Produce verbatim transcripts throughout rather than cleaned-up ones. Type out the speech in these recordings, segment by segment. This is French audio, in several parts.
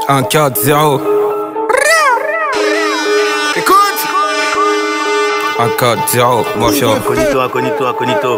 un quatre zéro. Écoute. un quatre zéro, mafia. Incognito, incognito, incognito.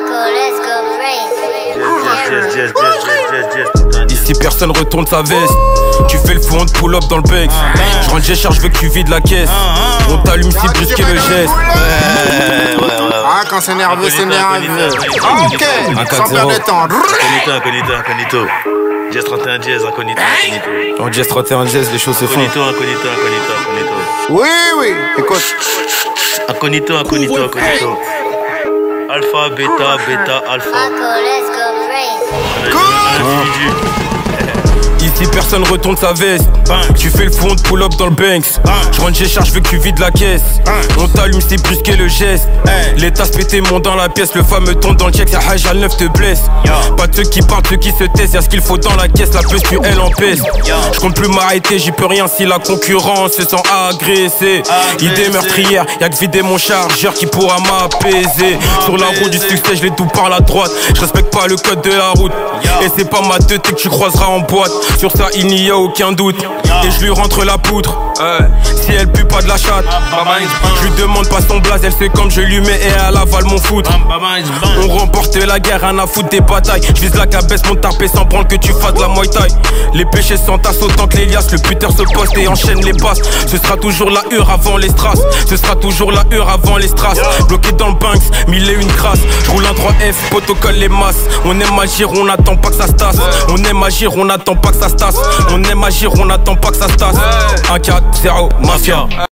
Yes, yes, yes, yes, yes, yes. Ici personne retourne sa veste. Tu fais le fou, on te pull up dans le bec. Je rentre, j'ai charge, je veux que tu vides la caisse. On t'allume si brusquer le geste. Ouais, ouais, ouais. Ah, quand c'est nerveux, c'est nerveux. Ah, ok. Sans perdre de temps. Incognito, incognito, incognito. Jazz trente et un Jazz, incognito, incognito. En Jazz trente et un Jazz, les choses se font. Incognito, incognito, incognito, incognito. Oui, oui. Écoute. Incognito, incognito, incognito. Alpha, bêta, bêta, alpha. Ici personne retourne sa veste. Tu fais le fou, on te pull up dans le Banks. Je rentre, j'ai charge, je veux que tu vides la caisse. On t'allume, c'est brusquer le geste. Les tasses pété montent dans la pièce. Le fameux ton dans le check, ça hage à neuf te blesse. Pas de ceux qui parlent, ceux qui se taisent. Y'a ce qu'il faut dans la caisse, la puce puis elle en pèse. Je compte plus m'arrêter, j'y peux rien si la concurrence se sent agressée. Idée meurtrière, y'a que vider mon chargeur qui pourra m'apaiser. Sur la route du succès, je les double par la droite. Je respecte pas le code de la route. Et c'est pas ma tête que tu croiseras en boîte. Sur ça il n'y a aucun doute. Et je lui rentre la poudre euh, si elle pue pas de la chatte. Je lui demande pas son blaze, elle sait comme je lui mets et elle avale mon foot. On remporte la guerre, rien à foutre des batailles. Je vise la cabesse, mon tarpé sans prendre que tu fasses de la muay thai. Les péchés s'entassent autant que les liasses. Le puteur se poste et enchaîne les passes. Ce sera toujours la hure avant les strass. Ce sera toujours la hure avant les strass. Bloqué dans le Banks, mille et une crasse. Je roule un trois F, protocole les masses. On aime agir, on n'attend pas que ça se tasse. On aime agir, on n'attend pas que ça se tasse. On aime agir, on n'attend pas que ça se tasse. un quatre zéro, mafia.